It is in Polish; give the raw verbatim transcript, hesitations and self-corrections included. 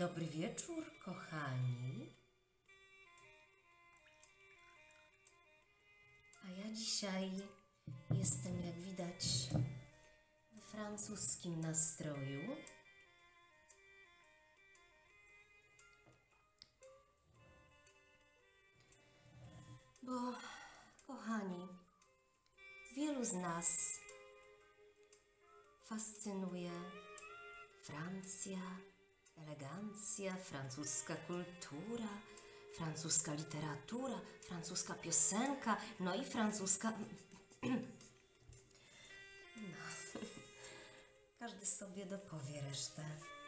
Dobry wieczór, kochani. A ja dzisiaj jestem, jak widać, w francuskim nastroju. Bo, kochani, wielu z nas fascynuje Francja, elegancja, francuska kultura, francuska literatura, francuska piosenka, no i francuska... No. Każdy sobie dopowie resztę.